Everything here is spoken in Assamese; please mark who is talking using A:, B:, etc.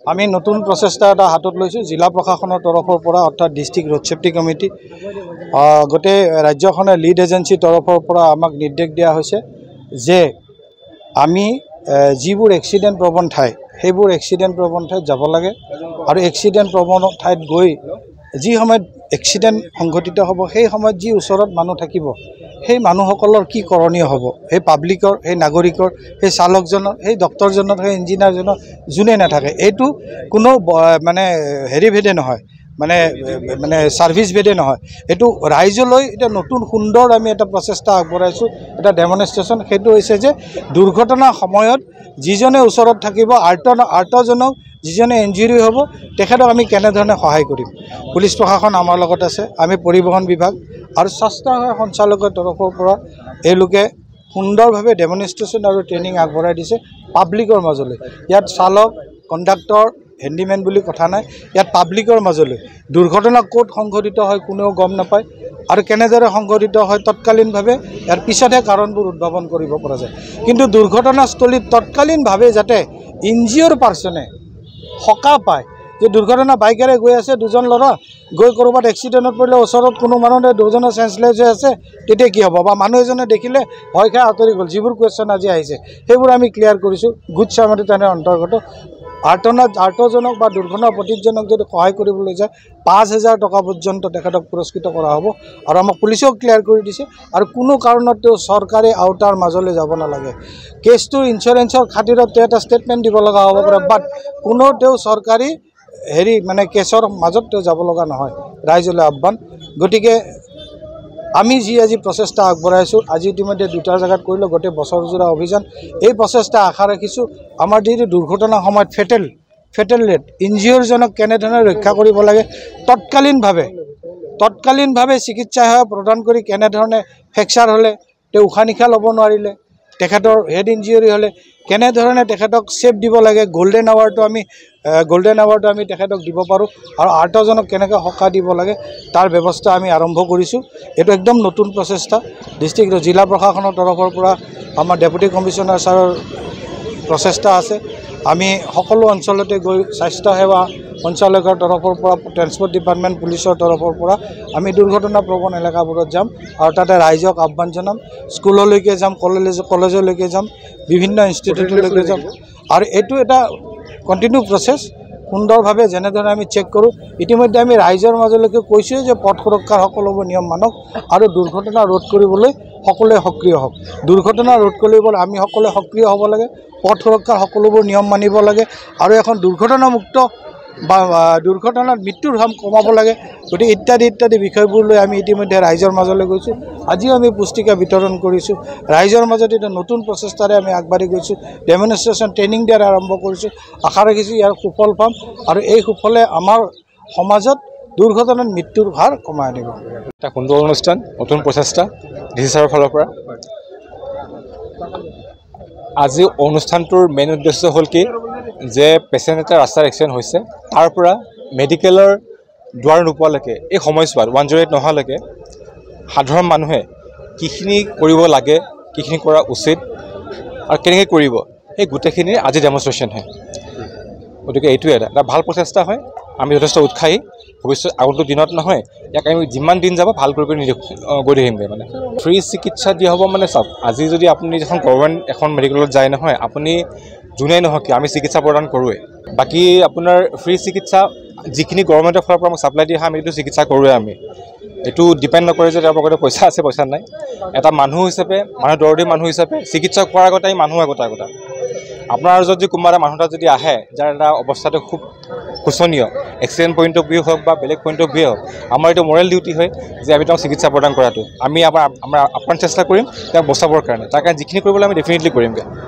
A: আমি নতুন প্ৰচেষ্টা এটা হাতত লৈছোঁ জিলা প্ৰশাসনৰ তৰফৰ পৰা অৰ্থাৎ ডিষ্ট্ৰিক্ট ৰোড সেফটি কমিটি গোটেই ৰাজ্যখনৰ লিড এজেন্সিৰ তৰফৰ পৰা আমাক নিৰ্দেশ দিয়া হৈছে যে আমি যিবোৰ এক্সিডেণ্ট প্ৰৱণ ঠাই সেইবোৰ এক্সিডেণ্ট প্ৰৱণ ঠাইত যাব লাগে আৰু এক্সিডেণ্ট প্ৰৱণ ঠাইত গৈ যি সময়ত এক্সিডেণ্ট সংঘটিত হ'ব সেই সময়ত যি ওচৰত মানুহ থাকিব সেই মানুহসকলৰ কি কৰণীয় হ'ব সেই পাব্লিকৰ সেই নাগৰিকৰ সেই চালকজনৰ সেই ডক্টৰজনৰ সেই ইঞ্জিনিয়াৰজনৰ যোনে নাথাকে এইটো কোনো মানে হেৰি ভেদে নহয় মানে সাৰ্ভিস ভেদে নহয় এটো ৰাইজলৈ এটা নতুন সুন্দৰ আমি এটা প্ৰচেষ্টা আগবঢ়াইছোঁ এটা ডেমনষ্ট্ৰেশ্যন সেইটো হৈছে যে দুৰ্ঘটনাৰ সময়ত যিজনে ওচৰত থাকিব আৰ্তজনক যিজনে ইঞ্জুৰি হ'ব তেখেতক আমি কেনেধৰণে সহায় কৰিম পুলিচ প্ৰশাসন আমাৰ লগত আছে আমি পৰিবহণ বিভাগ আৰু স্বাস্থ্য সঞ্চালকৰ তৰফৰ পৰা এলোকে সুন্দৰভাৱে ডেমনষ্ট্ৰেশ্যন আৰু ট্ৰেইনিং আগবঢ়াই দিছে পাব্লিকৰ মাজলৈ ইয়াত চালক কণ্ডাক্টৰ হেণ্ডিমেন বুলি কথা নাই ইয়াত পাব্লিকৰ মাজলৈ দুৰ্ঘটনা ক'ত সংঘটিত হয় কোনেও গম নাপায় আৰু কেনেদৰে সংঘটিত হয় তৎকালীনভাৱে ইয়াৰ পিছতহে কাৰণবোৰ উদ্ভাৱন কৰিব পৰা যায় কিন্তু দুৰ্ঘটনাস্থলীত তৎকালীনভাৱে যাতে ইনজিঅ'ৰ পাৰ্চনে সকাহ পায় যে দুৰ্ঘটনা বাইকেৰে গৈ আছে দুজন ল'ৰা গৈ ক'ৰবাত এক্সিডেণ্টত পৰিলে ওচৰত কোনো মানুহে দুজনে চেঞ্চলেছ হৈ আছে তেতিয়া কি হ'ব বা মানুহ এজনে দেখিলে ভয় খাই আঁতৰি গ'ল যিবোৰ কুৱেশ্যন আজি আহিছে সেইবোৰ আমি ক্লিয়াৰ কৰিছোঁ গুড চামাৰিটানৰ অন্তৰ্গত আৰ্তজনক বা দুৰ্ঘটনা পতিতজনক যদি সহায় কৰিবলৈ যায় ৫,০০০ টকা পৰ্যন্ত তেখেতক পুৰস্কৃত কৰা হ'ব আৰু আমাক পুলিচেও ক্লিয়াৰ কৰি দিছে আৰু কোনো কাৰণত তেওঁ চৰকাৰী আওতাৰ মাজলৈ যাব নালাগে কেছটোৰ ইঞ্চুৰেঞ্চৰ খাতিৰত তেওঁ এটা ষ্টেটমেণ্ট দিব লগা হ'ব পাৰে বাট কোনো তেওঁ চৰকাৰী হেৰি মানে কেছৰ মাজত তেওঁ যাব লগা নহয় ৰাইজলৈ আহ্বান গতিকে আমি যি আজি প্ৰচেষ্টা আগবঢ়াইছোঁ আজি ইতিমধ্যে দুটা জায়গাত কৰিলোঁ গোটেই বছৰজোৰা অভিযান এই প্ৰচেষ্টা আশা ৰাখিছোঁ আমাৰ যিটো দুৰ্ঘটনাৰ সময়ত ফেটেল ৰেট ইঞ্জিঅ'ৰজনক কেনেধৰণে ৰক্ষা কৰিব লাগে তৎকালীনভাৱে চিকিৎসা সেৱা প্ৰদান কৰি কেনেধৰণে ফ্ৰেকচাৰ হ'লে তেওঁ উশাহ নিশাহ ল'ব নোৱাৰিলে তেখেতৰ হেড ইঞ্জিঅ'ৰি হ'লে কেনেধৰণে তেখেতক সেফ দিব লাগে গোল্ডেন আৱাৰটো আমি তেখেতক দিব পাৰোঁ আৰু আৰ্তজনক কেনেকৈ সকাহ দিব লাগে তাৰ ব্যৱস্থা আমি আৰম্ভ কৰিছোঁ এইটো একদম নতুন প্ৰচেষ্টা ডিষ্ট্ৰিক্ট জিলা প্ৰশাসনৰ তৰফৰ পৰা আমাৰ ডেপুটি কমিশ্যনাৰ ছাৰৰ প্ৰচেষ্টা আছে আমি সকলো অঞ্চলতে গৈ স্বাস্থ্য সেৱা সঞ্চালকৰ তৰফৰ পৰা ট্ৰেন্সপৰ্ট ডিপাৰ্টমেণ্ট পুলিচৰ তৰফৰ পৰা আমি দুৰ্ঘটনা প্ৰৱণ এলেকাবোৰত যাম আৰু তাতে ৰাইজক আহ্বান জনাম স্কুললৈকে যাম কলেজলৈকে যাম বিভিন্ন ইনষ্টিটিউটলৈকে যাম আৰু এইটো এটা কণ্টিনিউ প্ৰচেছ সুন্দৰভাৱে যেনেধৰণে আমি চেক কৰোঁ ইতিমধ্যে আমি ৰাইজৰ মাজলৈকে কৈছোঁ যে পথ সুৰক্ষাৰ সকলোবোৰ নিয়ম মানক আৰু দুৰ্ঘটনা ৰোধ কৰিবলৈ সকলোৱে সক্ৰিয় হওক দুৰ্ঘটনা ৰোধ কৰিবলৈ আমি সকলোৱে সক্ৰিয় হ'ব লাগে পথ সুৰক্ষাৰ সকলোবোৰ নিয়ম মানিব লাগে আৰু এখন দুৰ্ঘটনামুক্ত বা দুৰ্ঘটনাত মৃত্যুৰ হাৰ কমাব লাগে গতিকে ইত্যাদি বিষয়বোৰ লৈ আমি ইতিমধ্যে ৰাইজৰ মাজলৈ গৈছোঁ আজিও আমি পুস্তিকা বিতৰণ কৰিছোঁ ৰাইজৰ মাজত এটা নতুন প্ৰচেষ্টাৰে আমি আগবাঢ়ি গৈছোঁ ডেমনষ্ট্ৰেশ্যন ট্ৰেইনিং দিয়াৰ আৰম্ভ কৰিছোঁ আশা ৰাখিছোঁ ইয়াৰ সুফল পাম আৰু এই সুফলে আমাৰ সমাজত দুৰ্ঘটনাত মৃত্যুৰ হাৰ কমাই আনিব
B: এটা সুন্দৰ অনুষ্ঠান নতুন প্ৰচেষ্টা ডিচি ছাৰৰ ফালৰ পৰা আজি অনুষ্ঠানটোৰ মেইন উদ্দেশ্য হ'ল কি যে পেচেণ্ট এটা ৰাস্তাৰ এক্সিডেণ্ট হৈছে তাৰ পৰা মেডিকেলৰ দুৱাৰ নোপোৱালৈকে এই সময়ছোৱাত 108 নোহোৱালৈকে সাধাৰণ মানুহে কিখিনি কৰিব লাগে কিখিনি কৰা উচিত আৰু কেনেকৈ কৰিব এই গোটেইখিনিৰ আজি ডেমনষ্ট্ৰেশ্যন হয় গতিকে এইটোৱে এটা ভাল প্ৰচেষ্টা হয় আমি যথেষ্ট উৎসাহী ভৱিষ্যত আগন্তুক দিনত নহয় ইয়াক আমি যিমান দিন যাব ভাল কৰি গৈ থাকিমগৈ মানে ফ্ৰী চিকিৎসা দিয়া হ'ব মানে চাওক আজি যদি আপুনি এখন গভৰ্ণমেণ্ট এখন মেডিকেলত যায় নহয় আপুনি যোনেই নহওক কি আমি চিকিৎসা প্ৰদান কৰোঁৱে বাকী আপোনাৰ ফ্ৰী চিকিৎসা যিখিনি গভৰ্ণমেণ্টৰ ফালৰ পৰা আমাক ছাপ্লাই দিয়া হয় আমি এইটো চিকিৎসা কৰোঁৱে আমি এইটো ডিপেণ্ড নকৰে যে তেওঁৰ পকেটত পইচা আছে পইচা নাই এটা মানুহ হিচাপে দৰদী মানুহ হিচাপে চিকিৎসা কৰাৰ আগতে মানুহ আগতে আপোনাৰ যদি কোনোবা এটা মানুহ এটা যদি আহে যাৰ এটা অৱস্থাটো খুব শোচনীয় এক্সিডেণ্ট পইণ্ট অফ ভিউ হওক বা বেলেগ পইণ্ট অফ ভিউ হওক আমাৰ এইটো মৰেল ডিউটি হয় যে আমি তেওঁক চিকিৎসা প্ৰদান কৰাটো আমি আমাৰ আপ্ৰাণ চেষ্টা কৰিম তেওঁক বচাবৰ কাৰণে তাৰ কাৰণে যিখিনি কৰিবলৈ আমি ডেফিনেটলি কৰিমগৈ